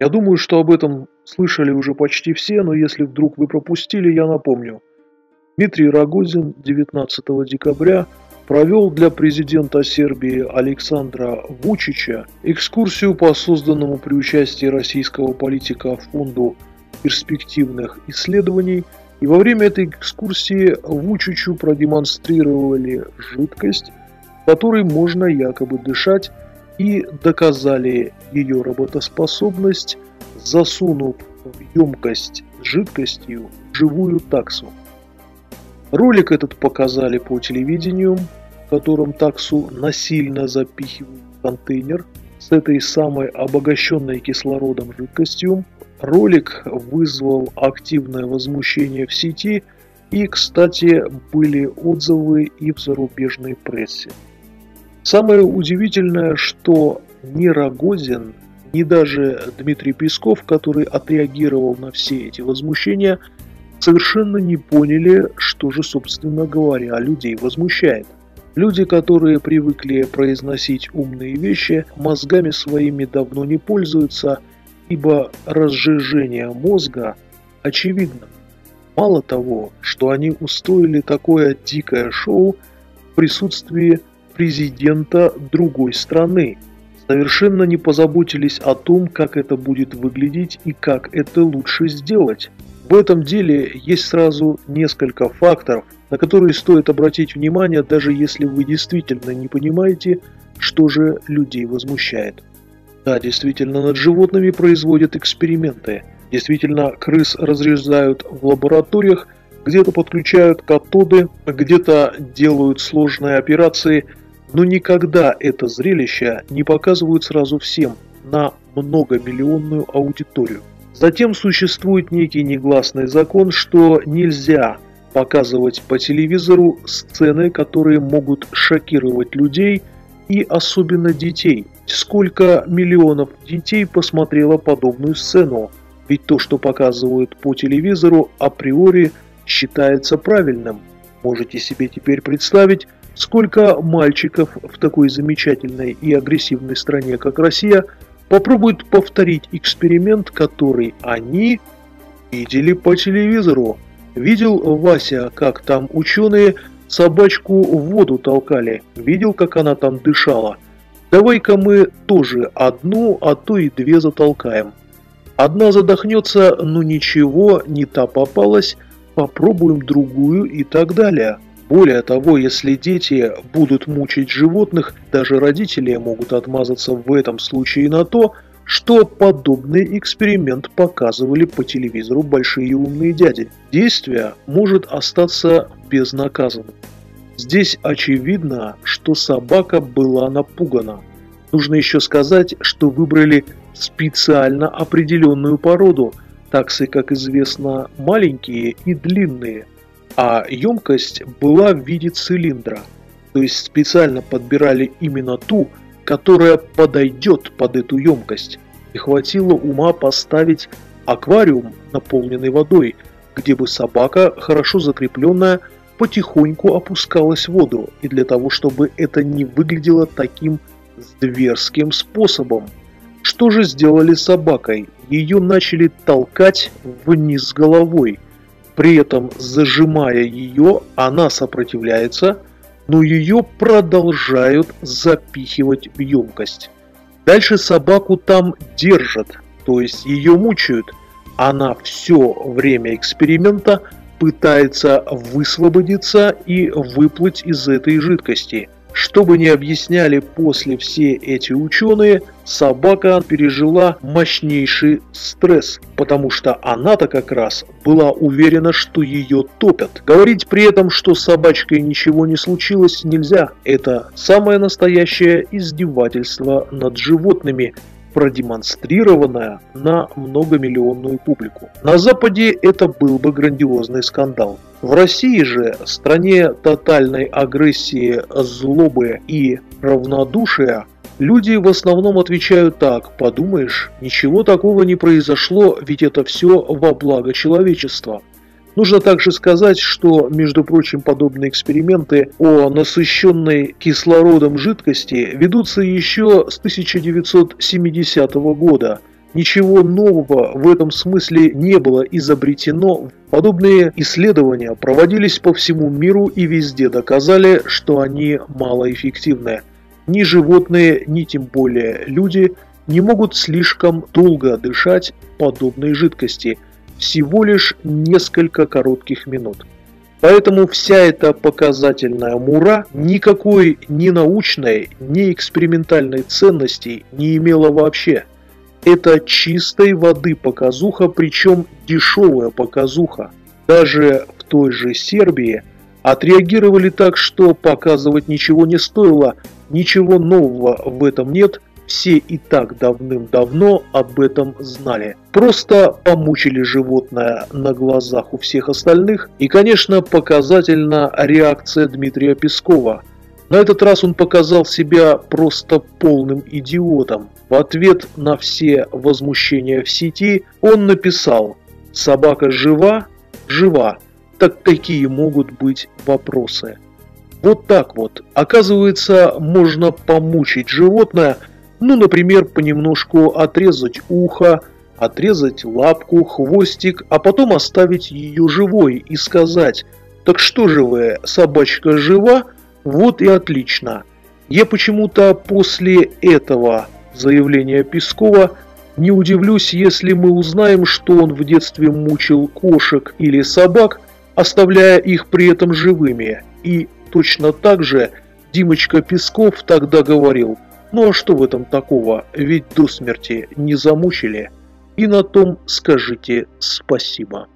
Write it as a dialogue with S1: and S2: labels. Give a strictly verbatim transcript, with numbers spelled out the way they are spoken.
S1: Я думаю, что об этом слышали уже почти все, но если вдруг вы пропустили, я напомню. Дмитрий Рогозин девятнадцатого декабря провел для президента Сербии Александра Вучича экскурсию по созданному при участии российского политика фонду перспективных исследований, и во время этой экскурсии Вучичу продемонстрировали жидкость, которой можно якобы дышать, и доказали ее работоспособность, засунув в емкость с жидкостью живую таксу. Ролик этот показали по телевидению, в котором таксу насильно запихивают в контейнер с этой самой обогащенной кислородом жидкостью. Ролик вызвал активное возмущение в сети, и, кстати, были отзывы и в зарубежной прессе. Самое удивительное, что ни Рогозин, ни даже Дмитрий Песков, который отреагировал на все эти возмущения, совершенно не поняли, что же, собственно говоря, людей возмущает. Люди, которые привыкли произносить умные вещи, мозгами своими давно не пользуются, ибо разжижение мозга очевидно. Мало того, что они устроили такое дикое шоу в присутствии президента другой страны, совершенно не позаботились о том, как это будет выглядеть и как это лучше сделать. В этом деле есть сразу несколько факторов, на которые стоит обратить внимание, даже если вы действительно не понимаете, что же людей возмущает. Да, действительно, над животными производят эксперименты. Действительно, крыс разрезают в лабораториях, где-то подключают катоды, где-то делают сложные операции, но никогда это зрелище не показывают сразу всем на многомиллионную аудиторию. Затем существует некий негласный закон, что нельзя показывать по телевизору сцены, которые могут шокировать людей и особенно детей. Сколько миллионов детей посмотрело подобную сцену? Ведь то, что показывают по телевизору, априори считается правильным. Можете себе теперь представить, сколько мальчиков в такой замечательной и агрессивной стране, как Россия, попробуют повторить эксперимент, который они видели по телевизору. Видел Вася, как там ученые собачку в воду толкали, видел, как она там дышала. Давай-ка мы тоже одну, а то и две затолкаем. Одна задохнется, но ничего, не та попалась, попробуем другую и так далее. Более того, если дети будут мучить животных, даже родители могут отмазаться в этом случае на то, что подобный эксперимент показывали по телевизору большие умные дяди. Действие может остаться безнаказанным. Здесь очевидно, что собака была напугана. Нужно еще сказать, что выбрали специально определенную породу. Таксы, как известно, маленькие и длинные. А емкость была в виде цилиндра, то есть специально подбирали именно ту, которая подойдет под эту емкость. И хватило ума поставить аквариум, наполненный водой, где бы собака, хорошо закрепленная, потихоньку опускалась в воду, и для того, чтобы это не выглядело таким зверским способом. Что же сделали с собакой? Ее начали толкать вниз головой. При этом, зажимая ее, она сопротивляется, но ее продолжают запихивать в емкость. Дальше собаку там держат, то есть ее мучают. Она все время эксперимента пытается высвободиться и выплыть из этой жидкости. Что бы ни объясняли после все эти ученые, собака пережила мощнейший стресс, потому что она-то как раз была уверена, что ее топят. Говорить при этом, что с собачкой ничего не случилось, нельзя. Это самое настоящее издевательство над животными, продемонстрированное на многомиллионную публику. На Западе это был бы грандиозный скандал. В России же, стране тотальной агрессии, злобы и равнодушия, люди в основном отвечают так: подумаешь, ничего такого не произошло, ведь это все во благо человечества. Нужно также сказать, что, между прочим, подобные эксперименты о насыщенной кислородом жидкости ведутся еще с тысяча девятьсот семидесятого года, Ничего нового в этом смысле не было изобретено. Подобные исследования проводились по всему миру и везде доказали, что они малоэффективны. Ни животные, ни тем более люди не могут слишком долго дышать подобной жидкости, всего лишь несколько коротких минут. Поэтому вся эта показательная мура никакой ни научной, ни экспериментальной ценности не имела вообще. Это чистой воды показуха, причем дешевая показуха. Даже в той же Сербии отреагировали так, что показывать ничего не стоило, ничего нового в этом нет, все и так давным-давно об этом знали. Просто помучили животное на глазах у всех остальных, и, конечно, показательна реакция Дмитрия Пескова. На этот раз он показал себя просто полным идиотом. В ответ на все возмущения в сети он написал: «Собака жива? Жива. Так какие могут быть вопросы?» Вот так вот. Оказывается, можно помучить животное, ну, например, понемножку отрезать ухо, отрезать лапку, хвостик, а потом оставить ее живой и сказать: «Так что же вы, собачка жива? Вот и отлично». Я почему-то после этого заявления Пескова не удивлюсь, если мы узнаем, что он в детстве мучил кошек или собак, оставляя их при этом живыми. И точно так же Димочка Песков тогда говорил: «Ну а что в этом такого, ведь до смерти не замучили». И на том скажите спасибо.